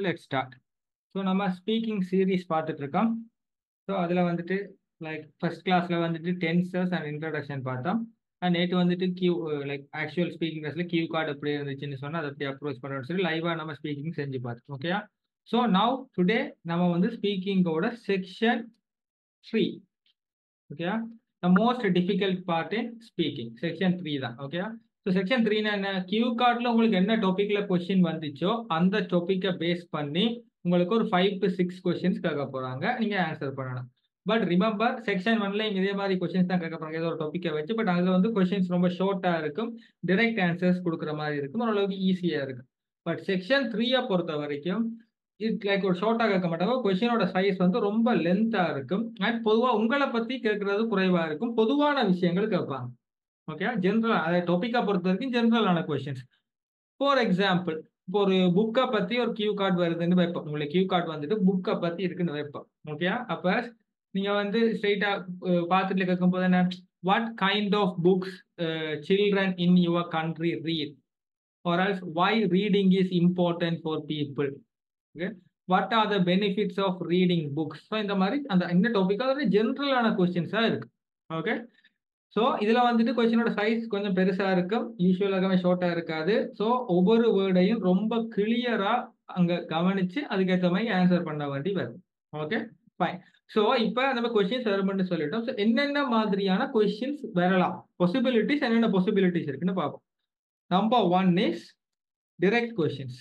let's start. So நம்ம speaking series பார்த்துட்டு இருக்கோம். ஸோ அதில் வந்துட்டு லைக் ஃபர்ஸ்ட் கிளாஸில் வந்துட்டு டென்சஸ் அண்ட் இன்ட்ரடக்ஷன் பார்த்தோம். அண்ட் நேற்று வந்துட்டு லைக் ஆக்சுவல் ஸ்பீக்கிங் கிளாஸில் கியூ கார்டு எப்படி இருந்துச்சுன்னு சொன்னால் அதை எப்படி அப்ரோச் பண்ணுறோம்னு சொல்லி லைவாக நம்ம ஸ்பீக்கிங் செஞ்சு பார்த்தோம். ஓகேயா? ஸோ நவ் டுடே நம்ம வந்து ஸ்பீக்கிங்கோட செக்ஷன் 3. ஓகேயா? The most difficult part in speaking section 3 தான். ஓகேயா? ஸோ செக்ஷன் 3 என்ன, கியூ கார்டில் உங்களுக்கு என்ன டாப்பிக்ல கொஸ்டின் வந்துச்சோ அந்த டாப்பிக்கை பேஸ் பண்ணி உங்களுக்கு ஒரு 5 to 6 கொஸ்டின்ஸ் கேட்க போறாங்க, நீங்க ஆன்சர் பண்ணணும். பட் ரிமெம்பர் செக்ஷன் 1ல இதே மாதிரி கொஸ்டின்ஸ் தான் கேட்க போறாங்க, ஏதோ ஒரு டாப்பிக்கை வச்சு. பட் அதுல வந்து கொஸ்டின்ஸ் ரொம்ப ஷார்ட்டா இருக்கும், டைரக்ட் ஆன்சர்ஸ் கொடுக்குற மாதிரி இருக்கும், ஓரளவுக்கு ஈஸியா இருக்கும். பட் செக்ஷன் 3 பொறுத்த வரைக்கும் இட் லைக் ஒரு ஷார்ட்டா கேட்க மாட்டாங்க, கொஸ்டினோட சைஸ் வந்து ரொம்ப லென்த்தா இருக்கும். அண்ட் பொதுவாக உங்களை பத்தி கேட்கறது குறைவா இருக்கும், பொதுவான விஷயங்கள் கேட்பாங்க. ஓகே, ஜென்ரல் அதை டாப்பிக்கா பொறுத்த வரைக்கும் ஜென்ரலான கொஸ்டின்ஸ். ஃபார் எக்ஸாம்பிள், இப்போ ஒரு புக்கை பத்தி ஒரு கியூ கார்டு வருதுன்னு வைப்போம். உங்களுக்கு கியூ கார்டு வந்துட்டு புக்கை பத்தி இருக்குன்னு வைப்போம். ஓகே, அப்ப நீங்க வந்து ஸ்ட்ரெயிட்டா பார்த்துட்டு கேட்கும் போது என்ன, what kind of books children in your country read, or else why reading is important for people. Okay, what are the benefits of reading books. So இந்த மாதிரி இந்த டாபிக்காக ஜென்ரலான கொஸ்டின்ஸா இருக்கு. ஓகே, ஸோ இதில் வந்துட்டு கொஸ்டினோட சைஸ் கொஞ்சம் பெருசாக இருக்கும், யூஸ்வலாகவே ஷார்ட்டாக இருக்காது. ஸோ ஒவ்வொரு வேர்டையும் ரொம்ப கிளியராக அங்கே கவனித்து அதுக்கேற்ற மாதிரி ஆன்சர் பண்ண வேண்டி வரும். Okay, fine. ஸோ இப்போ நம்ம கொஸ்டின்ஸ் வரும்னு சொல்லிட்டோம். ஸோ என்னென்ன மாதிரியான கொஸ்டின்ஸ் வரலாம், பாசிபிலிட்டிஸ் என்னென்ன பாசிபிலிட்டிஸ் இருக்குன்னு பார்ப்போம். Number 1 is direct questions.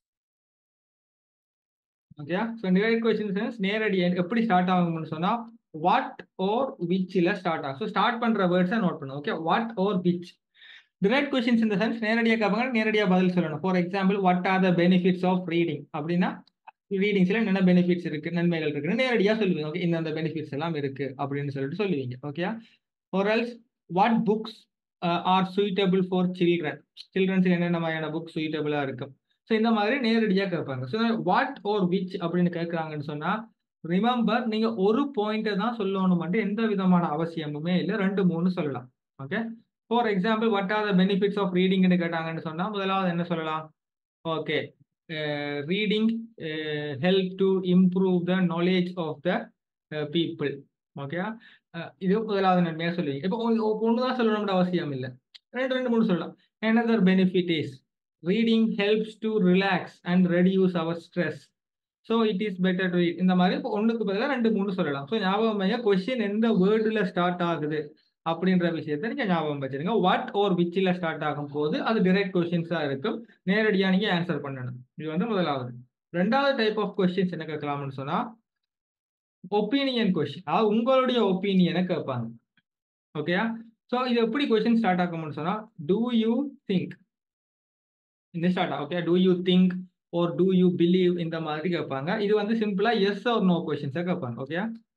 Okay, so direct questions நேரடி எப்படி ஸ்டார்ட் ஆகும்னு சொன்னால் வாட் ஓர் விச்ல ஸ்டார்ட் ஆகும். ஸோ ஸ்டார்ட் பண்ற வேர்ட்ஸை நோட் பண்ணும். Okay, what or which. Direct questions இந்த சென்ஸ் நேரடியாக கேட்பாங்க, நேரடியாக பதில் சொல்லணும். For example, what are the benefits of reading அப்படின்னா ரீடிங்ஸ்ல என்னென்ன பெனிஃபிட்ஸ் இருக்கு, நன்மைகள் இருக்குன்னு நேரடியாக சொல்லுவீங்க. ஓகே, இந்த பெனிஃபிட்ஸ் எல்லாம் இருக்கு அப்படின்னு சொல்லிட்டு சொல்லுவீங்க. Okay, or else what books are suitable for children, சில்ட்ரன்ஸுக்கு என்னென்ன மாதிரியான புக் சூட்டபிளா இருக்கும். ஸோ இந்த மாதிரி நேரடியாக கேட்பாங்க. ஸோ வாட் ஓர் விச் அப்படின்னு கேட்குறாங்கன்னு சொன்னா ரிமெம்பர், நீங்க ஒரு பாயிண்ட்டை தான் சொல்லணும், மட்டும் எந்த விதமான அவசியமுமே இல்லை, 2-3 சொல்லலாம். Okay, for example, what are the benefits of ரீடிங்னு கேட்டாங்கன்னு சொன்னா முதலாவது என்ன சொல்லலாம், okay, reading help to improve the knowledge of the people. Okay, இது முதலாவது நன்மையாக சொல்லுவீங்க. இப்போ ஒன்று தான் சொல்லணும்னு அவசியம் இல்லை, 2-3 சொல்லலாம். another benefit is reading helps to relax and reduce our stress. So it is better to read. இந்த மாதிரி இப்போ ஒன்றுக்கு பதிலாக 2-3 சொல்லலாம். ஸோ ஞாபகம் கொஸ்டின் எந்த வேர்டில் ஸ்டார்ட் ஆகுது அப்படின்ற விஷயத்த நீங்கள் ஞாபகம் வச்சிருங்க. வாட் ஓர் விச்சில் ஸ்டார்ட் ஆகும் போது அது டிரெக்ட் கொஸ்டின்ஸாக இருக்கும், நேரடியாக நீங்கள் ஆன்சர் பண்ணணும். இது வந்து முதலாவது. 2வது டைப் ஆஃப் கொஸ்டின்ஸ் என்ன கேட்கலாம்னு சொன்னால் ஒப்பீனியன் கொஸ்டின், அதாவது உங்களுடைய ஒப்பீனியனை கேட்பாங்க. ஓகேயா? ஸோ இது எப்படி கொஸ்டின் ஸ்டார்ட் ஆகும்னு சொன்னால் டூ யூ திங்க் இந்த ஸ்டார்ட் ஆகும். Okay, do you think or do you believe இந்த மாதிரி கேட்பாங்க. இது வந்து சிம்பிளா எஸ் ஆர் நோ கொஸ்டின்ஸா கேட்பாங்க. ஓகே,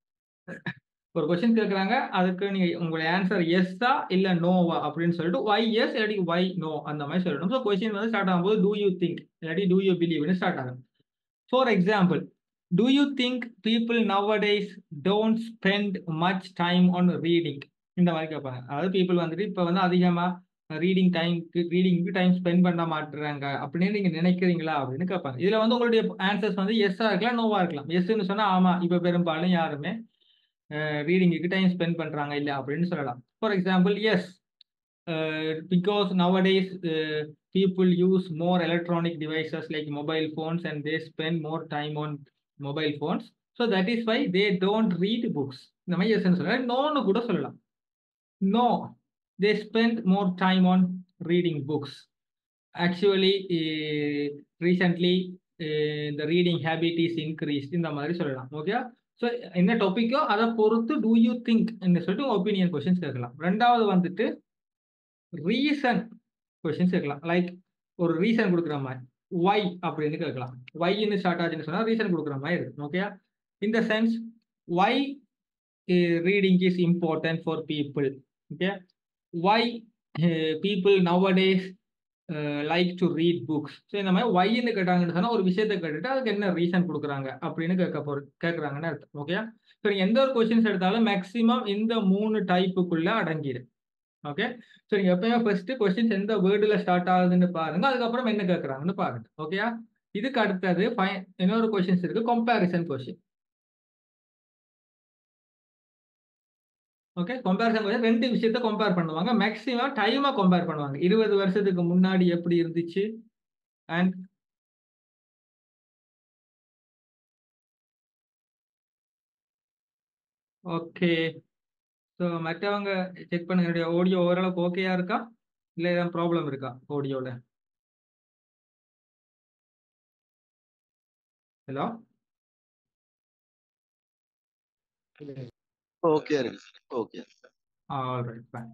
ஒரு கொஸ்டின் கேட்குறாங்க, அதுக்கு நீங்க உங்களுடைய ஆன்சர் எஸ்ஸா இல்ல நோவா அப்படின்னு சொல்லிட்டு வை எஸ் இல்லாட்டி வை நோ அந்த மாதிரி சொல்லணும். ஸோ கொஸ்டின் வந்து ஸ்டார்ட் ஆகும்போது டூ யூ திங்க் இல்லாட்டி டூ யூ பிலீவ்னு ஸ்டார்ட் ஆகும். For example, do you think people nowadays don't spend much time on reading இந்த மாதிரி கேட்பாங்க. அதாவது பீப்புள் வந்துட்டு இப்போ வந்து அதிகமா ரீடிங்க்கு டைம் ஸ்பெண்ட் பண்ண மாட்டுறாங்க அப்படின்னு நீங்க நினைக்கிறீங்களா அப்படின்னு கேட்பாங்க. இதுல வந்து உங்களுடைய ஆன்சர்ஸ் வந்து எஸ்ஸா இருக்கலாம், நோவா இருக்கலாம். எஸ்ன்னு சொன்னா ஆமா, இப்ப பெரும்பாலும் யாருமே ரீடிங்க்கு டைம் ஸ்பெண்ட் பண்றாங்க இல்ல அப்படின்னு சொல்லலாம். For example, yes because nowadays people use more electronic devices like mobile phones and they spend more time on mobile phones, so that is why they don't read books. இந்த மாதிரி எஸ்ன்னு சொல்லலாம். நோன்னு கூட சொல்லலாம். No, they spend more time on reading books. Actually, recently the reading habit is increased. இந்த மாதிரி சொல்லலாம். ஓகே, ஸோ என்ன டாபிக்கோ அதை பொறுத்து டூ யூ திங்க் சொல்லிட்டு ஒப்பீனியன் கொஸ்டின்ஸ் கேட்கலாம். 2வது வந்துட்டு ரீசன் கொஸ்டின்ஸ் கேட்கலாம். லைக் ஒரு ரீசன் கொடுக்குற மாதிரி வை அப்படின்னு கேட்கலாம். வைன்னு ஸ்டார்ட் ஆச்சுன்னு சொன்னா ரீசன் கொடுக்குற மாதிரி இருக்கு. ஓகே, இந்த sense why reading is important for people. Okay, why people nowadays like to read books. So இந்த மாதிரி வைன்னு கேட்டாங்கன்னு சொன்னா ஒரு விஷயத்தை கேட்டுட்டு அதுக்கு என்ன ரீசன் கொடுக்குறாங்க அப்படின்னு கேட்குறாங்கன்னு அர்த்தம். ஓகே, ஸோ நீங்கள் எந்த ஒரு கொஸ்டின்ஸ் எடுத்தாலும் மேக்ஸிமம் இந்த 3 டைப்புக்குள்ள அடங்கிடும். ஓகே, ஸோ நீங்கள் எப்பயுமே ஃபர்ஸ்ட் கொஸ்டின்ஸ் எந்த வேர்டில் ஸ்டார்ட் ஆகுதுன்னு பாருங்க, அதுக்கப்புறம் என்ன கேட்குறாங்கன்னு பாருங்க. ஓகே, இதுக்கு அடுத்தது இன்னொரு கொஸ்டின்ஸ் இருக்கு, comparison question. Okay, comparison question ரெண்டு விஷயத்த கம்பேர் பண்ணுவாங்க. மேக்ஸிமம் டைமை கம்பேர் பண்ணுவாங்க. 20 வருஷத்துக்கு முன்னாடி எப்படி இருந்துச்சு அண்ட் ஓகே. ஸோ மற்றவங்க செக் பண்ணுங்க, என்னுடைய ஆடியோ ஓரளவுக்கு ஓகேயா இருக்கா, இல்லை ஏதாவது ப்ராப்ளம் இருக்கா ஆடியோல? Hello, okay okay. Alright, fine.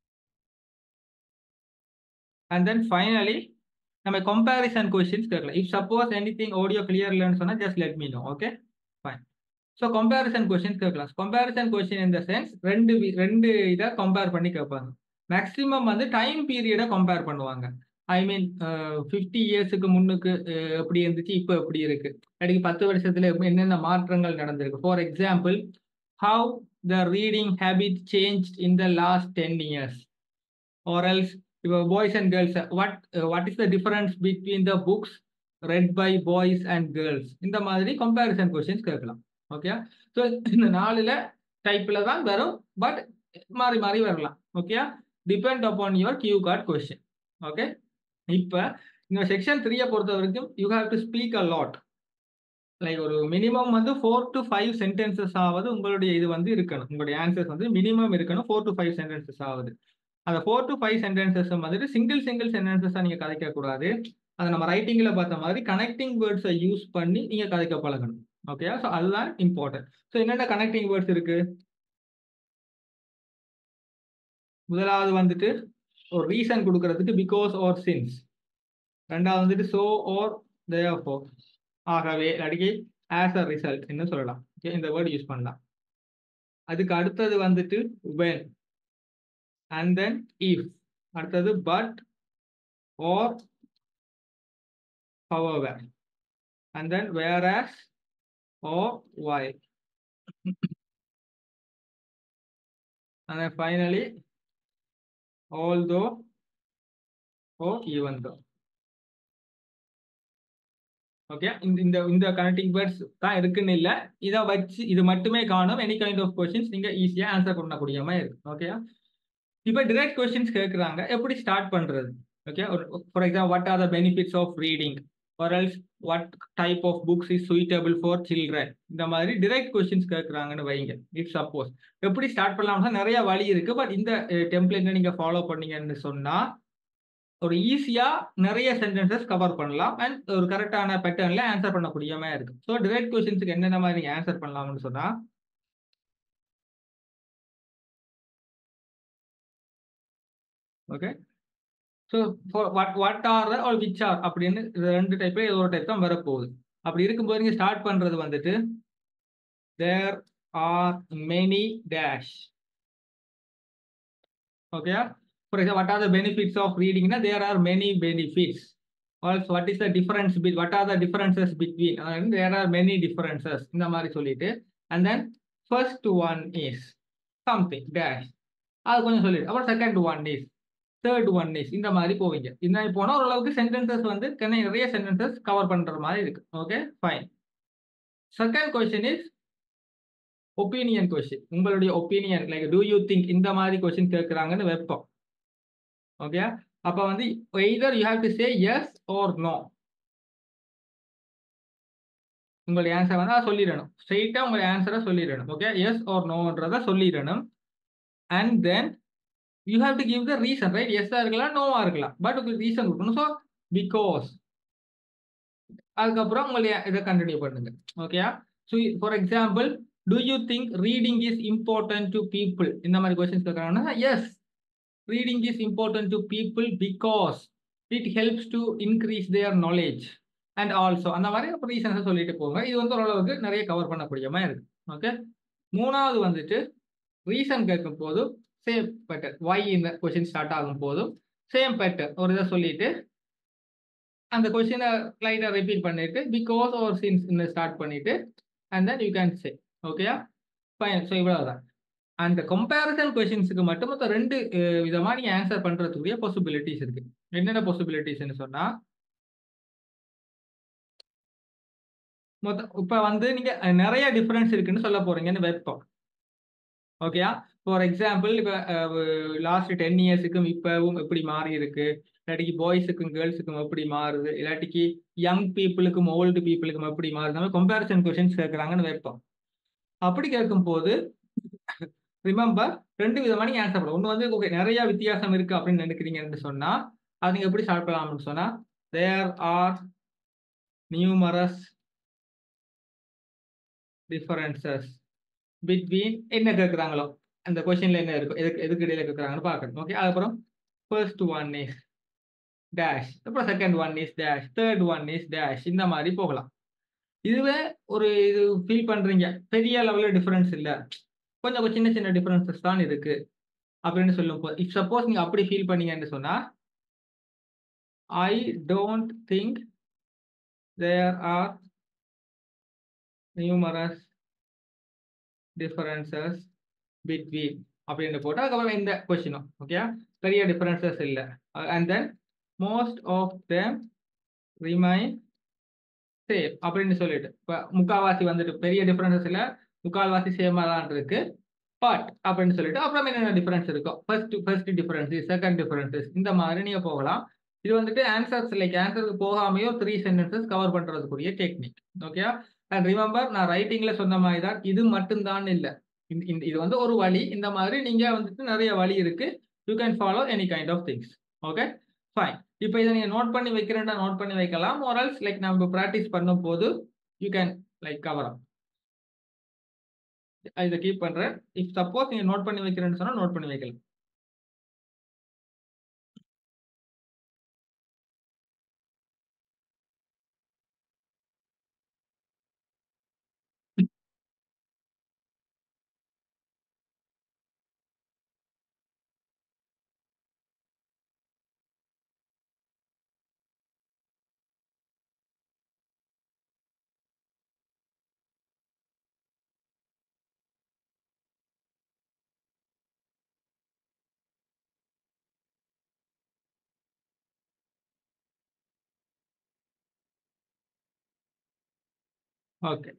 And then finally நம்ம கம்பேரிசன் கொஸ்டின்ஸ் கேட்கலாம். If suppose anything audio clear இல்லைன்னு சொன்னா just let me know. Okay, fine. So comparison questions கேட்கலாம். கம்பேரிசன் கொஸ்டின் இந்த சென்ஸ் ரெண்டு இதை கம்பேர் பண்ணி கேட்பாங்க. மேக்ஸிமம் வந்து டைம் பீரியடை கம்பேர் பண்ணுவாங்க. ஐ மீன் 50 இயர்ஸுக்கு முன்னுக்கு எப்படி இருந்துச்சு, இப்போ எப்படி இருக்கு, அடிக்கு 10 வருஷத்துல என்னென்ன மாற்றங்கள் நடந்திருக்கு. For example, how the reading habit change in the last 10 years, or else boys and girls, what is the difference between the books read by boys and girls. இந்த மாதிரி கம்பேரிசன் கொஸ்டின்ஸ் கேட்கலாம். ஓகே, ஸோ இந்த 4 டைப்ல தான் வரும், but மாறி மாறி வரலாம். Okay, depend upon your cue card question. Okay, இப்போ இந்த செக்ஷன் 3 பொறுத்த வரைக்கும் you have to speak a lot. Like ஒரு மினிமம் வந்து 4 to 5 சென்டென்சஸ் ஆவது உங்களுடைய இது வந்து இருக்கணும். உங்களுடைய ஆன்சர்ஸ் வந்து மினிமம் இருக்கணும் 4 to 5 சென்டென்சஸ் ஆகுது. அந்த 4 to 5 சென்டென்சஸ் வந்துட்டு சிங்கிள் சென்டென்சஸா நீங்க கதைக்க கூடாது. அதை நம்ம ரைட்டிங்ல பார்த்த மாதிரி கனெக்டிங் வேர்ட்ஸை யூஸ் பண்ணி நீங்க கதைக்க பழகணும். ஓகே, ஸோ அதுதான் இம்பார்ட்டன்ட். ஸோ என்னென்ன கனெக்டிங் வேர்ட்ஸ் இருக்கு? முதலாவது வந்துட்டு ஒரு ரீசன் கொடுக்கறதுக்கு பிகாஸ் ஆர் சின்ஸ். ரெண்டாவது வந்துட்டு சோ ஆர் தேர்ஃபோர், ஆகவே அடிக்கடி ஆஸ் அ ரிசல்ட் என்ன சொல்லலாம். ஓகே, இந்த வேர்டு யூஸ் பண்ணலாம். அதுக்கு அடுத்தது வந்துட்டு when, and then if, அடுத்தது but or however, and then whereas or while, and then finally although or even though. Okay, இந்த கனெக்டிங் வேர்ட்ஸ் தான் இருக்குன்னு இல்லை, இதை வச்சு இது மட்டுமே காணும் எனி கைண்ட் ஆஃப் கொஸ்டின்ஸ் நீங்க ஈஸியா ஆன்சர் பண்ணக்கூடிய மாதிரி இருக்கு. ஓகே, இப்போ டிரெக்ட் கொஸ்டின்ஸ் கேட்குறாங்க, எப்படி ஸ்டார்ட் பண்றது? Okay, for example, what are the benefits of reading, or else what type of books is suitable for children. இந்த மாதிரி டிரெக்ட் கொஸ்டின்ஸ் கேட்குறாங்கன்னு வைங்க. இஃப் சப்போஸ் எப்படி ஸ்டார்ட் பண்ணலாம்னா நிறைய வழி இருக்கு, பட் இந்த டெம்ப்ளேட்டை நீங்க ஃபாலோ பண்ணீங்கன்னு சொன்னா ஒரு ஈஸியா நிறைய சென்டென்சஸ் கவர் பண்ணலாம் அண்ட் ஒரு கரெக்டான பேட்டர்ன்ல ஆன்சர் பண்ணக்கூடிய மாதிரி இருக்கு. ஸோ டிரெக்ட் கொஸ்டின்ஸுக்கு என்னென்ன மாதிரி நீங்க ஆன்சர் பண்ணலாம்னு சொன்னா, okay, so what are are which are அப்படின்னு ரெண்டு டைப்ல ஏதோ ஒரு டைப் தான் வரப்போகுது. அப்படி இருக்கும்போது நீங்க ஸ்டார்ட் பண்றது வந்துட்டு there are many dash. Okay, for example, what are the benefits of ரீடிங்னா there are many benefits. Also what is the difference what are the differences between, there are many differences, இந்த மாதிரி சொல்லிட்டு and then first one is something dash, அது கொஞ்சம் சொல்லிட்டு அப்புறம் second one is, third one is, இந்த மாதிரி போவீங்க. இந்த மாதிரி போனால் ஓரளவுக்கு சென்டென்சஸ் வந்து நிறைய சென்டென்சஸ் கவர் பண்ற மாதிரி இருக்கு. Okay, fine. Second question is opinion question. உங்களுடைய opinion, like do you think, இந்த மாதிரி கொஸ்டின் கேட்குறாங்கன்னு வைப்போம். ஓகே, அப்ப வந்து either you have to say yes or no. உங்களுடைய ஆன்சர் வந்து சொல்லிடணும், ஸ்ட்ரெயிட்டா உங்களுடைய ஆன்சரை சொல்லிடணும். ஓகே, எஸ் ஆர் நோன்றத சொல்லிடணும். And then you have to give the reason, right? எஸ்ஸா இருக்கலாம், நோவா இருக்கலாம், பட் உங்களுக்கு ரீசன் கொடுக்கணும். ஸோ பிகாஸ், அதுக்கப்புறம் உங்களுடைய இதை கண்டினியூ பண்ணுங்க. Okay, so for example, do you think reading is important to people, இந்த மாதிரி கொஸ்டின்ஸ் கேட்கறாங்கன்னா yes, reading is important to people because it helps to increase their knowledge and also அந்த மாதிரி ரீசன்ஸை சொல்லிட்டு போங்க. இது வந்து ஓரளவுக்கு நிறைய கவர் பண்ணக்கூடிய மாதிரி இருக்கு. ஓகே, மூணாவது வந்துட்டு ரீசன் கேட்கும் போதும் சேம் பேட்டர், வை இந்த கொஸ்டின் ஸ்டார்ட் ஆகும் போதும் சேம் பேட்டர் ஒரு இதை சொல்லிட்டு அந்த கொஸ்டினை லைட்டாக ரிப்பீட் பண்ணிட்டு பிகாஸ் ஆர் சின்ஸ் இந்த ஸ்டார்ட் பண்ணிட்டு and then you can say. ஓகேயா, ஃபைன். ஸோ இவ்வளவுதான். அந்த கம்பேரிசன் கொஸ்டின்ஸுக்கு மட்டும் மொத்தம் 2 விதமா நீங்க ஆன்சர் பண்றதுக்குரிய பாசிபிலிட்டிஸ் இருக்கு. என்னென்ன பாசிபிலிட்டிஸ்ன்னு சொன்னா, இப்ப வந்து நீங்க நிறைய டிஃபரன்ஸ் இருக்குன்னு சொல்ல போறீங்கன்னு வைப்போம். ஓகேயா? ஃபார் எக்ஸாம்பிள் இப்ப லாஸ்ட் 10 இயர்ஸுக்கும் இப்பவும் எப்படி மாறி இருக்கு, இல்லாட்டிக்கு பாய்ஸுக்கும் கேர்ள்ஸுக்கும் எப்படி மாறுது, இல்லாட்டிக்கு யங் பீப்புளுக்கும் ஓல்டு பீப்புளுக்கும் எப்படி மாறுது, கம்பேரிசன் கொஸ்டின்ஸ் கேட்கறாங்கன்னு வைப்போம். அப்படி கேட்கும் போது ரிமெம்பர் 2 விதமா நீங்க ஆன்சர் பண்ணலாம். ஒன்று வந்து ஓகே நிறைய வித்தியாசம் இருக்கு அப்படின்னு நினைக்கிறீங்கன்னு சொன்னா அது நீங்க எப்படி ஸ்டார்ட் பண்ணலாம்னு சொன்னா there are numerous differences between என்ன கேட்குறாங்களோ அந்த கொஸ்டின்ல என்ன இருக்கும் எதுக்கு இடையில கேட்குறாங்கன்னு பார்க்கணும். ஓகே, அதுக்கப்புறம் ஃபர்ஸ்ட் ஒன் இஸ் டேஷ், அப்புறம் second one is dash, third one is dash, இந்த மாதிரி போகலாம். இதுவே ஒரு இது ஃபீல் பண்றீங்க பெரிய லெவலில் டிஃபரன்ஸ் இல்லை, கொஞ்சம் சின்ன சின்ன டிஃபரன்சஸ் தான் இருக்கு அப்படின்னு சொல்லும் போது இஃப் சப்போஸ் நீங்க அப்படி ஃபீல் பண்ணீங்கன்னு சொன்னா I don't think there are numerous differences between அப்படின்னு போட்டு அதுக்கப்புறம் இந்த கொஸ்டினும் ஓகே பெரிய டிஃபரன்சஸ் இல்லை and then most of them remain same அப்படின்னு சொல்லிட்டு இப்போ முக்கால்வாசி வந்துட்டு பெரிய டிஃபரன்சஸ் இல்லை, முக்கால்வாசி சேமா தான் இருக்கு பட் அப்படின்னு சொல்லிட்டு அப்புறம் என்னென்ன டிஃபரன்ஸ் இருக்கும் ஃபர்ஸ்ட் டிஃபரன்ஸஸ், செகண்ட் டிஃபரன்ஸஸ், இந்த மாதிரி நீங்க போகலாம். இது வந்துட்டு ஆன்சர்ஸ் லைக் ஆன்சருக்கு போகாமையோ 3 சென்டென்சஸ் கவர் பண்றதுக்குரிய டெக்னிக். ஓகே, அண்ட் ரிமெம்பர் நான் ரைட்டிங்ல சொன்ன மாதிரி தான் இது மட்டும்தான் இல்லை, இது வந்து ஒரு வழி. இந்த மாதிரி நீங்க வந்துட்டு நிறைய வழி இருக்கு. You can follow any kind of things. Okay fine. இப்போ இதை நீங்க நோட் பண்ணி வைக்கிறேன்டா நோட் பண்ணி வைக்கலாம், ஆர்எல்ஸ் லைக் நம்ம ப்ராக்டிஸ் பண்ணும் போது you can like cover up. இதை கீப் பண்றேன். இஃப் சப்போஸ் நீங்க நோட் பண்ணி வைக்கிறேன்னு சொன்னா நோட் பண்ணி வைக்கலாம். Okay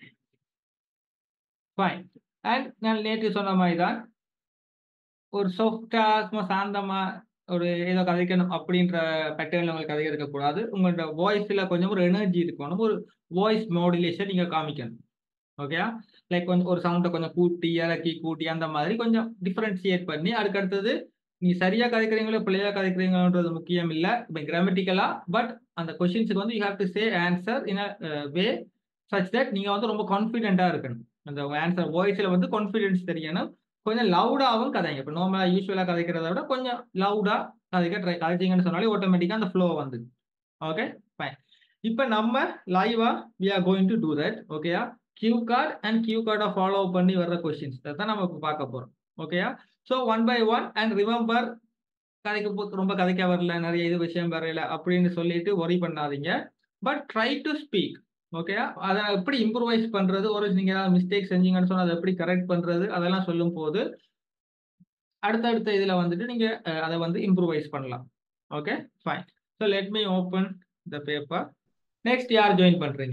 fine. அண்ட் நான் நேற்று சொன்ன மாதிரி தான் ஒரு சாஃப்டா சும்மா சாந்தமா ஒரு ஏதோ கதைக்கணும் அப்படின்ற பேட்டர்ல உங்களுக்கு கதை இருக்கக்கூடாது. உங்களோட வாய்ஸ்ல கொஞ்சம் ஒரு எனர்ஜி இருக்கணும், ஒரு வாய்ஸ் மாடுலேஷன் நீங்க காமிக்கணும். ஓகே, லைக் கொஞ்சம் ஒரு சவுண்டை கொஞ்சம் கூட்டி இறக்கி கூட்டி அந்த மாதிரி கொஞ்சம் டிஃபரன்ஷியேட் பண்ணி அதுக்கடுத்தது நீ சரியா கதைக்கிறீங்களோ பிள்ளையா கதைக்கிறீங்களோன்றது முக்கியம் இல்லை இப்போ கிராமட்டிக்கலா, பட் அந்த கொஸ்டின்ஸுக்கு வந்து you have to say answer in a way such that நீங்க வந்து ரொம்ப கான்ஃபிடென்ட்டா இருக்கணும். அந்த ஆன்சர் வாய்ஸ்ல வந்து கான்ஃபிடென்ஸ் தெரியணும். கொஞ்சம் லவுடாகவும் கதைங்க. இப்போ நார்மலா யூஸ்வலா கதைக்கிறத விட கொஞ்சம் லவுடா கதைச்சிங்கன்னு சொன்னாலே ஆட்டோமேட்டிக்கா அந்த ஃப்ளோ வந்து. Okay fine. இப்போ நம்ம லைவா we are going to do that. ஓகேயா, கியூ கார்டு அண்ட் கியூ கார்டை ஃபாலோ பண்ணி வர்ற கொஸ்டின்ஸ் தான் நம்ம இப்போ பார்க்க போறோம். ஓகேயா, ஸோ 1 by 1 அண்ட் ரிமெம்பர் ரொம்ப கதைக்க வரல நிறைய இது விஷயம் வரல அப்படின்னு சொல்லிட்டு ஒரி பண்ணாதீங்க, பட் ட்ரை டு ஸ்பீக். ஓகேயா, அதை எப்படி இம்ப்ரூவைஸ் பண்றது, ஒரு நீங்க ஏதாவது மிஸ்டேக் செஞ்சீங்கன்னு சொன்னா அதை எப்படி கரெக்ட் பண்றது அதெல்லாம் சொல்லும் போது அடுத்தடுத்த இதுல வந்துட்டு நீங்க அதை வந்து இம்ப்ரூவைஸ் பண்ணலாம். Okay fine. So let me open the paper. Next யார் ஜாயின் பண்றீங்க?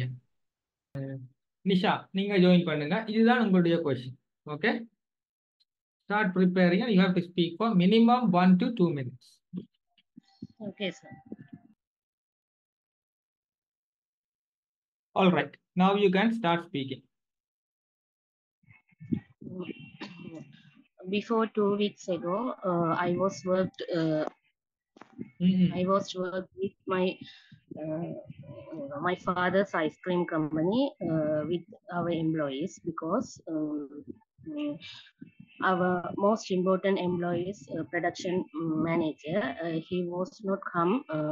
நிஷா, நீங்க ஜாயின் பண்ணுங்க. இதுதான் உங்களுடைய question. Okay, start preparing and you have to speak for minimum 1 to 2 minutes. Okay, sir. All right, now you can start speaking. Before 2 weeks ago, I was worked with my father's ice cream company with our employees because our most important employee is production manager. He was not come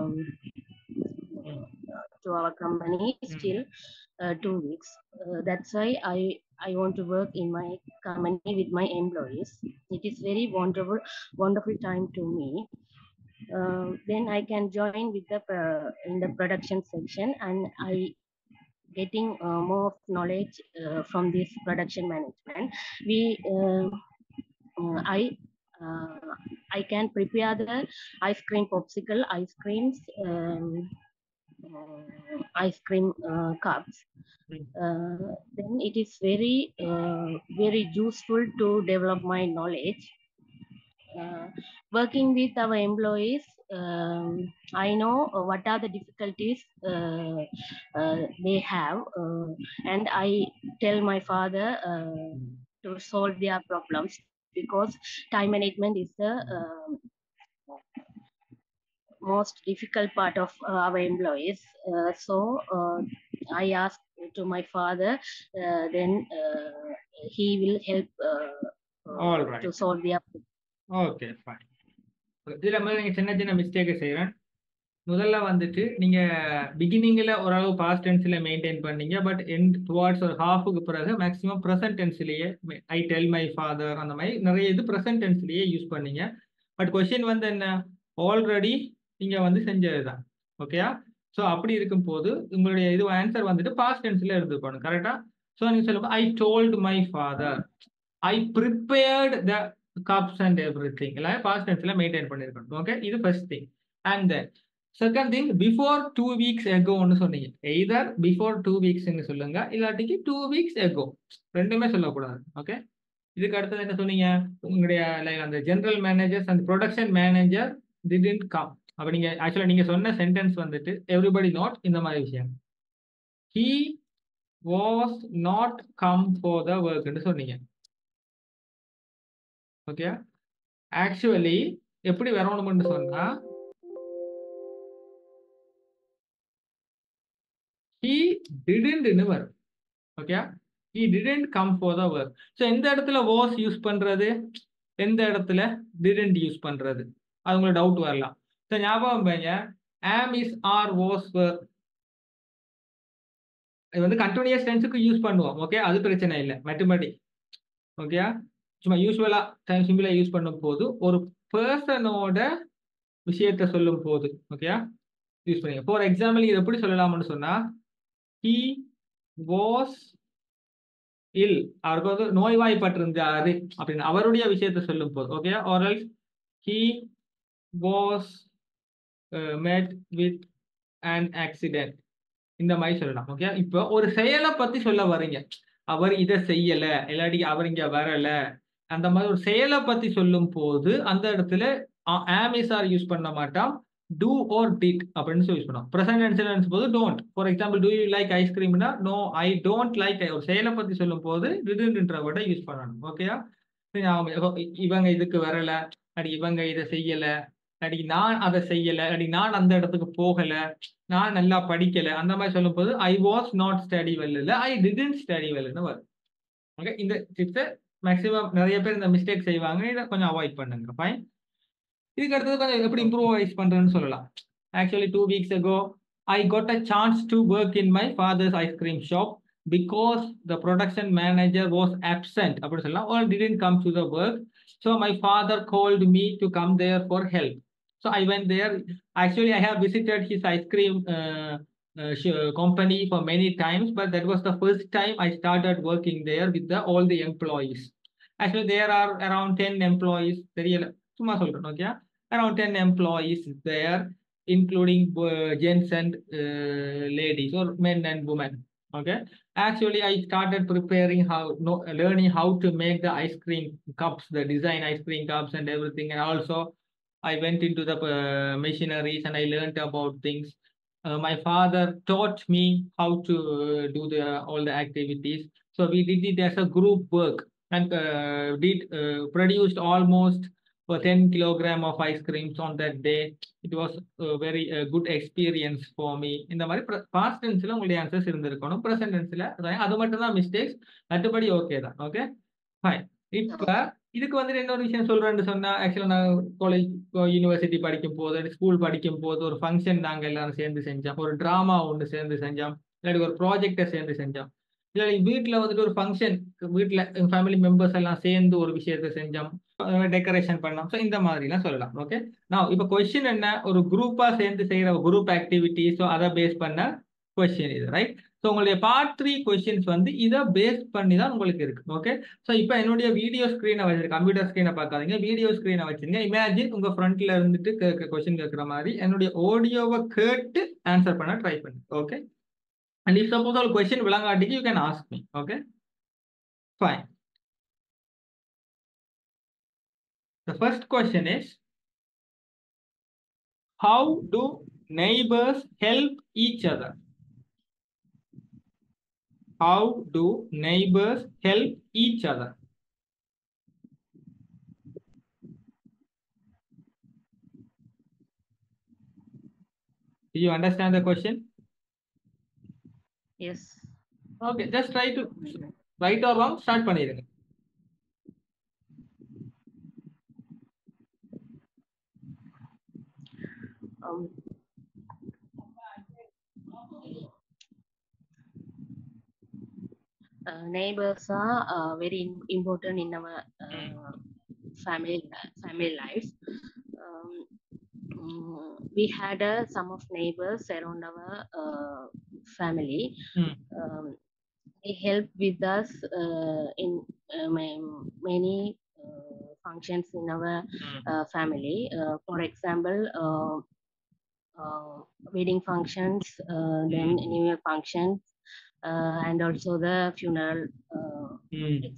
to our company still 2 weeks. That's why I want to work in my company with my employees. It is very wonderful time to me. Then I can join with the in the production section, and I getting more knowledge from this production management. I can prepare the ice cream popsicle, ice creams, ice cream cups. Then it is very useful to develop my knowledge. Working with our employees, I know what are the difficulties they have, and I tell my father to solve their problems, because time management is the most difficult part of our employees. So I asked to my father, then he will help All to right. solve their problem. Okay fine. இதில் முதல்ல நீங்கள் சின்ன சின்ன மிஸ்டேக்கை செய்கிறேன். முதல்ல வந்துட்டு நீங்கள் பிகினிங்கில் ஓரளவு பாஸ்ட் டென்ஸில் மெயின்டைன் பண்ணீங்க. பட் டுவார்ட்ஸ் ஒரு ஹாஃபுக்கு பிறகு மேக்ஸிமம் ப்ரெசன்ட் டென்ஸ்லேயே ஐ டெல் மை ஃபாதர் அந்த மாதிரி நிறைய இது ப்ரெசன்ட் டென்ஸ்லேயே யூஸ் பண்ணீங்க. பட் கொஸ்டின் வந்து என்ன, ஆல்ரெடி நீங்கள் வந்து செஞ்சது தான். ஓகேயா? ஸோ அப்படி இருக்கும் போது உங்களுடைய இது ஆன்சர் வந்துட்டு பாஸ்ட் டென்ஸில் எடுத்துக்கணும். கரெக்டாக? ஸோ நீங்கள் சொல்லுங்கள், I told my father, I prepared the cups and everything. எல்லாம் பாஸ்ட் டென்ஸில் மெயின்டைன் பண்ணியிருக்கணும். ஓகே, இது first thing. And then second thing, before 2 weeks agoன்னு சொன்னீங்க. எய்தர் பிஃபோர் 2 weeksன்னு சொல்லுங்க, இல்லாட்டிக்கு 2 weeks ago, ரெண்டுமே சொல்லக்கூடாது. ஓகே, இதுக்கு அடுத்தது என்ன சொன்னீங்க, உங்களுடைய அந்த general managers and production manager didn't come. அப்போ நீங்க ஆக்சுவலா நீங்க சொன்ன சென்டென்ஸ் வந்துட்டு எவ்ரிபடி நாட் இந்த மாதிரி விஷயம். He was not come for the ஒர்க்னு சொன்னீங்க. ஓகே, ஆக்சுவலி எப்படி வரணும்னு சொன்னா he didn't வரும். Okay, he didn't come for the work. ஸோ எந்த இடத்துல was யூஸ் பண்றது, எந்த இடத்துல didn't யூஸ் பண்றது, அது உங்களுக்கு டவுட் வரலாம். ஸோ ஞாபகம் வைங்க, am is or was were இது வந்து கண்டினியூஸ் டென்ஸுக்கு யூஸ் பண்ணுவோம். ஓகே, அது பிரச்சனை இல்லை, மேத்தமெட்டிக். ஓகே, சும்மா யூஸ்வலா டைம் சிம்பிளா யூஸ் பண்ணும் போது ஒரு பர்சனோட விஷயத்த சொல்லும் போது ஓகே யூஸ் பண்ணுங்க. ஃபார் எக்ஸாம்பிள் இது எப்படி சொல்லலாம்னு சொன்னா, he was ill, அவருக்கு வந்து நோய்வாய்ப்பட்டிருந்தாரு அப்படின்னு அவருடைய விஷயத்த சொல்லும் போது. Okay, or else he was met with an accident, இந்த மாதிரி சொல்லலாம். ஓகே, இப்போ ஒரு செயலை பத்தி சொல்ல வரீங்க, அவர் இதை செய்யல, இல்லாட்டி அவர் இங்க வரல, அந்த மாதிரி ஒரு செயலை பத்தி சொல்லும் போது அந்த இடத்துல am is are யூஸ் பண்ண மாட்டோம், do or did அப்படின்னு சொல்லி யூஸ் பண்ணோம். ப்ரெசன்ட் டென்ஸ் போது don't. For example, do you like ice creamனா no I don't like. ஒரு செயலை பத்தி சொல்லும் போது didn't விட யூஸ் பண்ணணும். ஓகேயா, இவங்க இதுக்கு வரல, அடி இவங்க இதை செய்யல, அடி நான் அதை செய்யல, அடி நான் அந்த இடத்துக்கு போகல, நான் நல்லா படிக்கல, அந்த மாதிரி சொல்லும் போது I was not study well இல்ல ஐ டிடன்ட் ஸ்டடி வெல்னு வரும். ஓகே, இந்த டிப்ஸை மேக்ஸிமம் நிறைய பேர் இந்த மிஸ்டேக் செய்வாங்க, இதை கொஞ்சம் அவாய்ட் பண்ணுங்க. ஃபைன். இதுக்கு அடுத்தது கொஞ்சம் எப்படி இம்ப்ரூவைஸ் பண்றேன்னு சொல்லலாம். Actually 2 weeks ago I got a chance to work in my father's ice cream shop because the production manager was absent அப்படின்னு சொல்லலாம், or didn't come to the work. So my father called me to come there for help. So I went there. Actually I have visited his ice cream company for many times, but that was the first time I started working there with all the employees. Actually there are around 10 employees, தெரியல சும்மா சொல்றேன். Okay, around 10 employees there, including gents and ladies, or men and women. Okay, actually I started preparing learning how to make the ice cream cups, the design ice cream cups and everything. And also I went into the machineries and I learned about things. My father taught me how to do all the activities. So we did it as a group work and produced almost 10 kilogram of ice creams on that day. It was a very good experience for me. இந்த மாதிரி past டென்ஸ்ல உங்களுடைய answers இருந்திருக்கணும். Present டென்ஸ்ல அது மட்டும் தான் mistakes, மற்றபடி okay தான். Okay fine. இப்ப இதுக்கு வந்துட்டு இன்னொரு விஷயம் சொல்றேன்னு சொன்னா, ஆக்சுவலா நான் காலேஜ் யூனிவர்சிட்டி படிக்கும் போது, ஸ்கூல் படிக்கும் போது ஒரு ஃபங்க்ஷன் நாங்க எல்லாரும் சேர்ந்து செஞ்சோம், ஒரு டிராமா ஒன்று சேர்ந்து செஞ்சோம், இல்லாட்டி ஒரு ப்ராஜெக்டை சேர்ந்து செஞ்சோம், இல்லை வீட்டில் வந்துட்டு ஒரு ஃபங்க்ஷன், வீட்டில் ஃபேமிலி மெம்பர்ஸ் எல்லாம் சேர்ந்து ஒரு விஷயத்த செஞ்சோம், டெக்கரேஷன் பண்ணோம். ஸோ இந்த மாதிரிலாம் சொல்லலாம். ஓகே, நான் இப்போ கொஸ்டின் என்ன, ஒரு குரூப்பா சேர்ந்து செய்யற குரூப் ஆக்டிவிட்டி, ஸோ அதை பேஸ் பண்ண கொஸ்டின் இது, ரைட்? ஸோ உங்களுடைய பார்ட் 3 கொஸ்டின்ஸ் வந்து இதை பேஸ் பண்ணி தான் உங்களுக்கு இருக்கு. ஓகே, ஸோ இப்போ என்னுடைய வீடியோ ஸ்க்ரீனை வச்சிருக்கேன், கம்ப்யூட்டர் ஸ்க்ரீனை பார்க்காதீங்க, வீடியோ ஸ்க்ரீனை வச்சிருங்க. இமேஜின் உங்க ஃப்ரண்ட்ல இருந்துட்டு கொஸ்டின் கேட்குற மாதிரி என்னுடைய ஆடியோவை கேட்டு ஆன்சர் பண்ண ட்ரை பண்ணு. ஓகே, அண்ட் இஃப் சப்போஸ் ஒரு கொஸ்டின் விளங்காட்டிக்கு you can ask me. Okay, fine. The first question is, how do neighbors help each other? How do neighbors help each other? Do you understand the question? Yes. Okay, just try to right or wrong start பண்ணிருங்க. Neighbors are very important in our family life. We had some of neighbors around our family. They help with us in many functions in our family. For example, wedding functions, then New Year functions, and also the funeral, etc.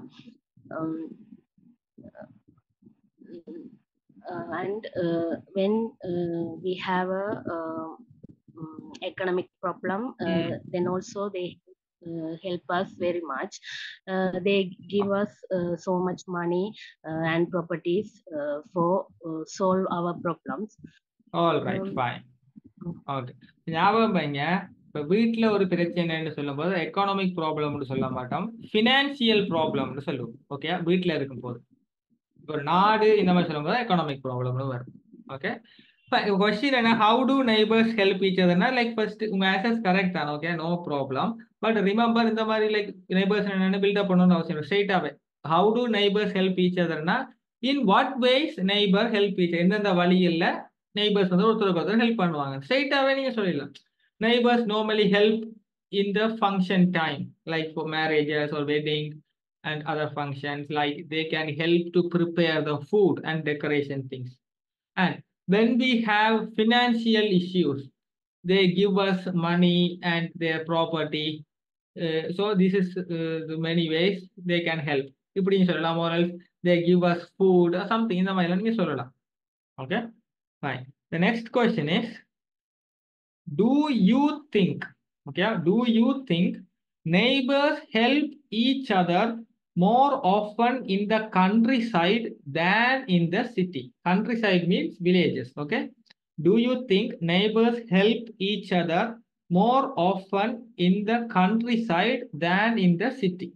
And when we have a economic problem, then also they help us very much. They give us so much money and properties for solve our problems. All right, fine. Okay, ஞாபகம் வைங்க, இப்போ வீட்டில் ஒரு பிரச்சனைன்னு சொல்லும்போது economic ப்ராப்ளம்னு சொல்ல மாட்டோம், ஃபினான்சியல் ப்ராப்ளம்னு சொல்லுவோம். ஓகே, வீட்டில் இருக்கும்போது ஒரு நாடு இந்த மாதிரி சொல்லும்போது எக்கானமிக் ப்ராப்ளம்னு வரும். ஓகே, கொஸ்டின் என்ன, how to neighbours help each அதர்னா, லைக் ஃபர்ஸ்ட் உங்க ஆன்சர்ஸ் கரெக்ட் தான். Okay, no problem. But remember, இந்த மாதிரி லைக் நெய்பர்ஸ் என்னென்னு பில்டப் பண்ணணும்னு அவசியம் இல்லை. ஸ்ட்ரெயிட்டாகவே how to neighbours help each அதர்னா, in what ways neighbour help each, எந்தெந்த வழியில் நெய்பர்ஸ் வந்து ஒருத்தருக்கு ஒருத்தர் ஹெல்ப் பண்ணுவாங்க. ஸ்ட்ரெயிட்டாகவே நீங்க சொல்லிடலாம், neighbours normally help in the function time, like for marriages or wedding and other functions, like they can help to prepare the food and decoration things. And when we have financial issues, they give us money and their property. So this is the many ways they can help. இப்படின்னு சொல்லலாம், or else they give us food or something, இந்த மாதிரிலாம் நீங்க சொல்லலாம். Okay, fine. The next question is, do you think, okay, do you think neighbors help each other more often in the countryside than in the city? Countryside means villages. Okay, do you think neighbors help each other more often in the countryside than in the city?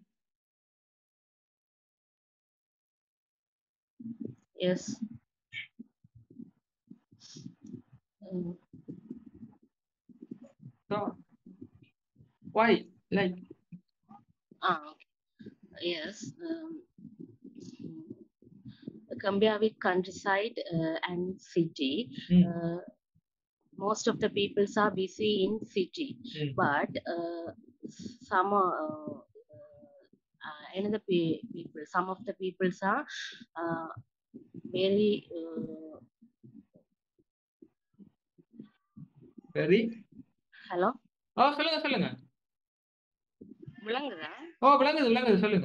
Yes. So why, like? Yes. Compare with countryside and city. Most of the people are busy in city, but some another people, some of the people are very hello. சொல்லுங்க. விளங்குதா? விளங்குது, சொல்லுங்க.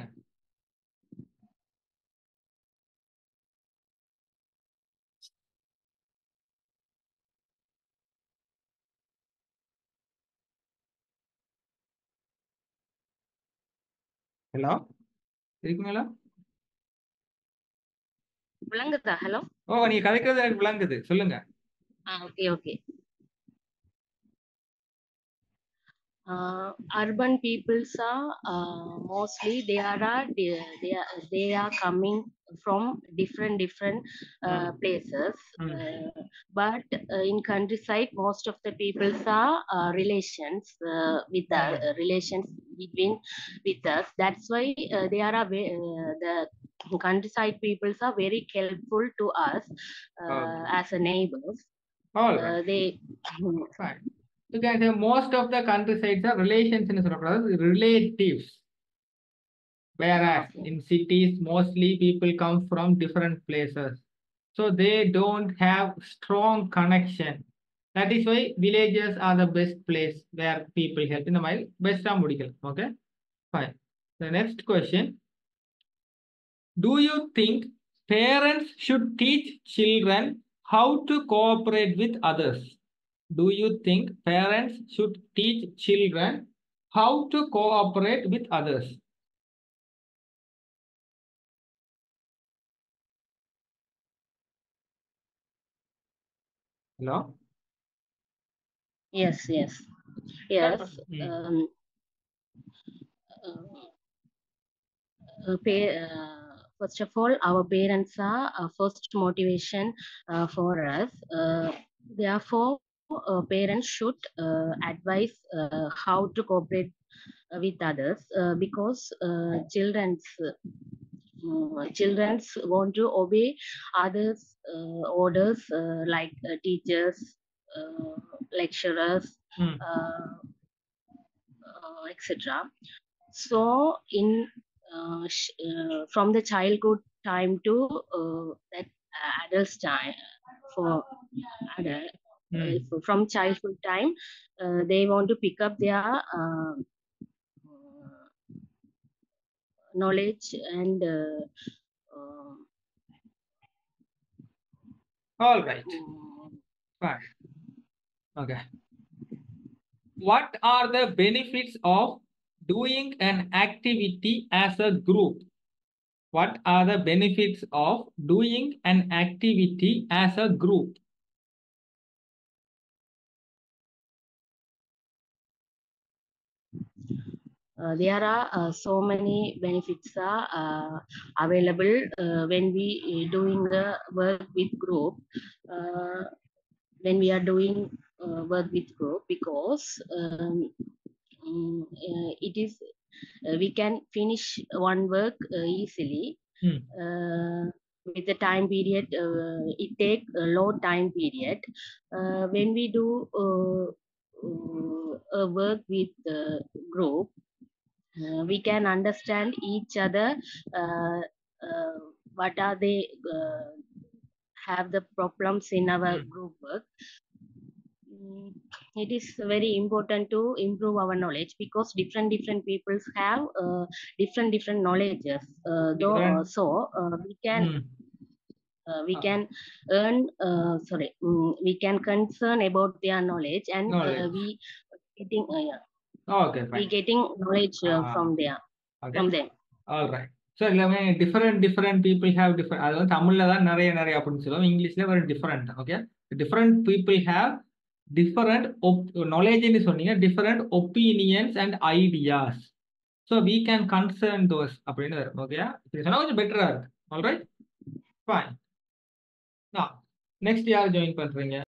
Hello, இருக்குங்களா? விளங்குதா? Hello. நீங்க கதைக்கிறது எனக்கு விளங்குது, சொல்லுங்க. Okay. Urban peoples are mostly they are coming from different places, but in countryside most of the peoples are relations with relations with us. That's why they are the countryside peoples are very helpful to us as a neighbors. All right. They fine. You can say most of the countrysides are relations in relatives. Whereas Okay. in cities, mostly people come from different places. So they don't have strong connection. That is why villages are the best place where people help. In the mind, best medical. Okay, fine. The next question. Do you think parents should teach children how to cooperate with others? Do you think parents should teach children how to cooperate with others? Hello? Yes, yes, Start. yes. First of all, our parents are first motivation for us. Therefore, parents should advise how to cooperate with others because children's want to obey others' orders like teachers, lecturers, Mm. etc. So, from the childhood time to that adult's time, for adult, Mm. from childhood time, they want to pick up their knowledge and All right. um, Fine. Okay. What are the benefits of doing an activity as a group? What are the benefits of doing an activity as a group? there are so many benefits are available when we doing the work with group. When we are doing work with group, because it is we can finish one work easily Hmm. with the time period. It take a low time period. When we do work with group, we can understand each other. uh, uh, what are they have the problems in our Hmm. group work. Mm, it is very important to improve our knowledge because different peoples have different knowledges, Different. so Hmm. we can earn we can concern about their knowledge, and Knowledge. we getting Okay, we fine. getting knowledge Ah, from okay. them. All right. So எல்லாமே different people have different, அது வந்து தமிழில் தான் நிறைய அப்படின்னு சொல்லுவோம், இங்கிலீஷில் ஒரு different. Okay, different people have different நாலேஜ்னு சொன்னீங்க, different opinions and ideas. So we can concern those அப்படின்னு வரும். ஓகே, இப்படி சொன்னால் கொஞ்சம் பெட்டராக இருக்கு. Alright, fine. நெக்ஸ்ட் யார் ஜாயின் பண்ணுறீங்க?